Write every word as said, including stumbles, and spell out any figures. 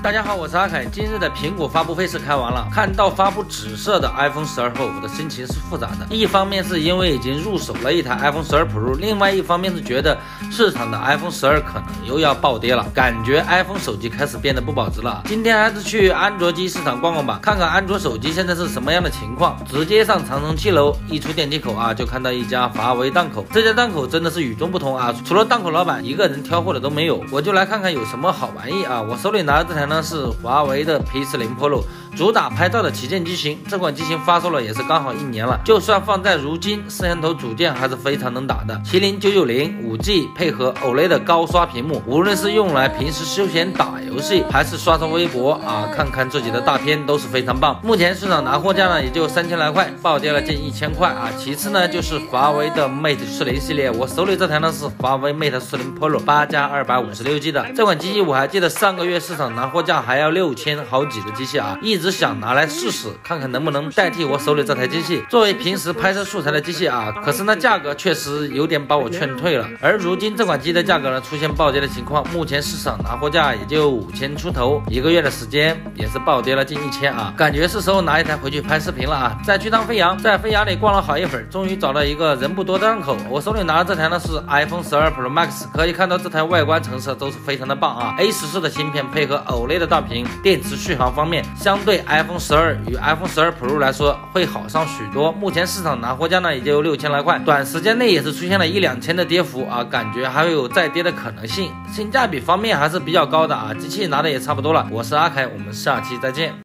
大家好，我是阿凯。今日的苹果发布会是开完了，看到发布紫色的 iPhone 十二后，我的心情是复杂的。一方面是因为已经入手了一台 iPhone 十二 Pro， 另外一方面是觉得市场的 iPhone 十二可能又要暴跌了，感觉 iPhone 手机开始变得不保值了。今天还是去安卓机市场逛逛吧，看看安卓手机现在是什么样的情况。直接上长城七楼，一出电梯口啊，就看到一家华为档口。这家档口真的是与众不同啊，除了档口老板一个人挑货的都没有。我就来看看有什么好玩意啊。我手里拿的这台呢是华为的 P 四十 Pro， 主打拍照的旗舰机型。这款机型发售了也是刚好一年了，就算放在如今，摄像头组件还是非常能打的。麒麟九九零 五 G 配合 O L E D 的高刷屏幕，无论是用来平时休闲打游戏，还是刷刷微博啊，看看自己的大片都是非常棒。目前市场拿货价呢也就三千来块，暴跌了近一千块啊。其次呢就是华为的 Mate 四十系列，我手里这台呢是华为 Mate 四十 Pro 八加二百五十六 G 的。这款机器我还记得上个月市场拿货价还要六千好几的机器啊，一直想拿来试试，看看能不能代替我手里这台机器，作为平时拍摄素材的机器啊。可是呢价格确实有点把我劝退了。而如今这款机的价格呢出现暴跌的情况，目前市场拿货价也就五千出头，一个月的时间也是暴跌了近一千啊，感觉是时候拿一台回去拍视频了啊。再去趟飞扬，在飞扬里逛了好一会儿，终于找到一个人不多的档口。我手里拿的这台呢是 iPhone 十二 Pro Max， 可以看到这台外观成色都是非常的棒啊。A 十四 的芯片配合 O L E D 的大屏，电池续航方面相对 iPhone 十二与 iPhone 十二 Pro 来说会好上许多。目前市场拿货价呢也就六千来块，短时间内也是出现了一两千的跌幅啊，感觉还有再跌的可能性。性价比方面还是比较高的啊，机器拿的也差不多了。我是阿凯，我们下期再见。